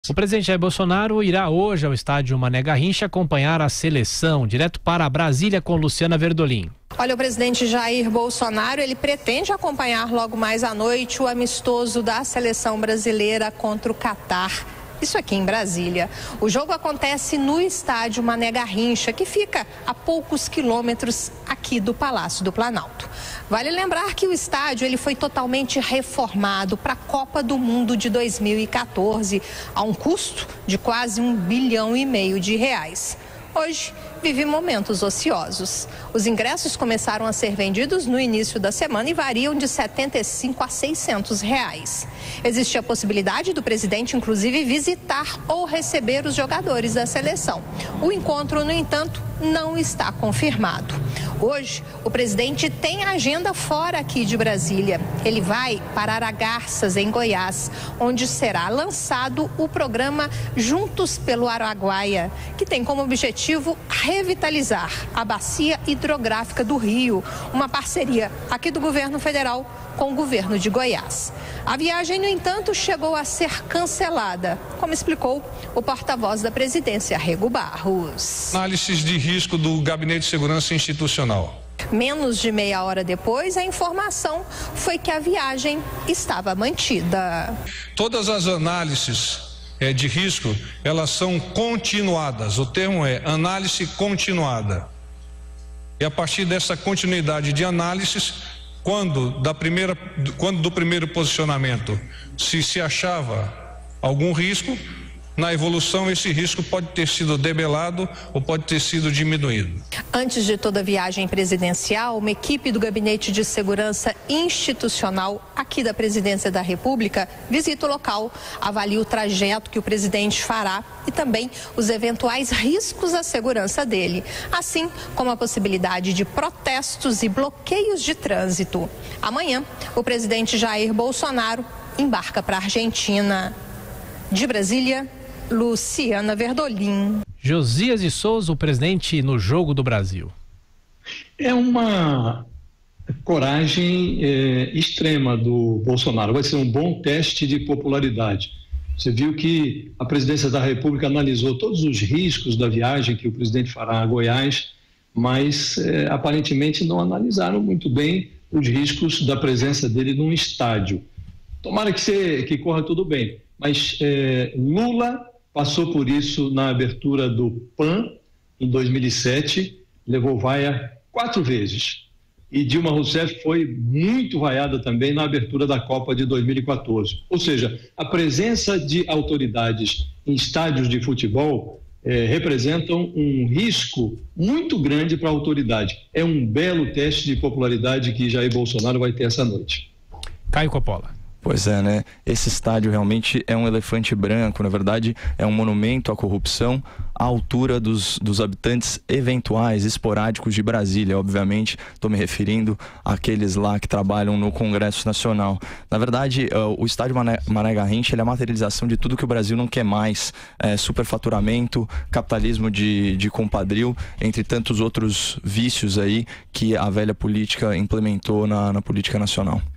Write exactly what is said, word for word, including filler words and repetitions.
O presidente Jair Bolsonaro irá hoje ao estádio Mané Garrincha acompanhar a seleção, direto para Brasília com Luciana Verdolim. Olha, o presidente Jair Bolsonaro, ele pretende acompanhar logo mais à noite o amistoso da seleção brasileira contra o Catar. Isso aqui em Brasília. O jogo acontece no estádio Mané Garrincha, que fica a poucos quilômetros aqui do Palácio do Planalto. Vale lembrar que o estádio ele foi totalmente reformado para a Copa do Mundo de dois mil e quatorze, a um custo de quase um bilhão e meio de reais. Hoje, vive momentos ociosos. Os ingressos começaram a ser vendidos no início da semana e variam de setenta e cinco a seiscentos reais. Existe a possibilidade do presidente, inclusive, visitar ou receber os jogadores da seleção. O encontro, no entanto, não está confirmado. Hoje, o presidente tem agenda fora aqui de Brasília. Ele vai para Aragarças, em Goiás, onde será lançado o programa Juntos pelo Araguaia, que tem como objetivo revitalizar a bacia hidrográfica do Rio, uma parceria aqui do governo federal com o governo de Goiás. A viagem, no entanto, chegou a ser cancelada, como explicou o porta-voz da presidência, Rego Barros. Análises de risco do Gabinete de Segurança Institucional. Menos de meia hora depois, a informação foi que a viagem estava mantida. Todas as análises é, de risco, elas são continuadas. O termo é análise continuada. E a partir dessa continuidade de análises, quando, da primeira, quando do primeiro posicionamento se se achava algum risco, na evolução esse risco pode ter sido debelado ou pode ter sido diminuído. Antes de toda a viagem presidencial, uma equipe do Gabinete de Segurança Institucional aqui da Presidência da República visita o local, avalia o trajeto que o presidente fará e também os eventuais riscos à segurança dele, assim como a possibilidade de protestos e bloqueios de trânsito. Amanhã, o presidente Jair Bolsonaro embarca para a Argentina. De Brasília, Luciana Verdolim. Josias de Souza, o presidente no Jogo do Brasil. É uma coragem é, extrema do Bolsonaro. Vai ser um bom teste de popularidade. Você viu que a presidência da República analisou todos os riscos da viagem que o presidente fará a Goiás, mas é, aparentemente não analisaram muito bem os riscos da presença dele num estádio. Tomara que, você, que corra tudo bem. Mas é, Lula passou por isso na abertura do P A N em dois mil e sete, levou vaia quatro vezes. E Dilma Rousseff foi muito vaiada também na abertura da Copa de dois mil e quatorze. Ou seja, a presença de autoridades em estádios de futebol é, representam um risco muito grande para a autoridade. É um belo teste de popularidade que Jair Bolsonaro vai ter essa noite. Caio Coppola. Pois é, né? Esse estádio realmente é um elefante branco, na verdade é um monumento à corrupção à altura dos, dos habitantes eventuais, esporádicos de Brasília, obviamente, estou me referindo àqueles lá que trabalham no Congresso Nacional. Na verdade, uh, o estádio Mané, Mané Garrincha ele é a materialização de tudo que o Brasil não quer mais, é, superfaturamento, capitalismo de, de compadrio, entre tantos outros vícios aí que a velha política implementou na, na política nacional.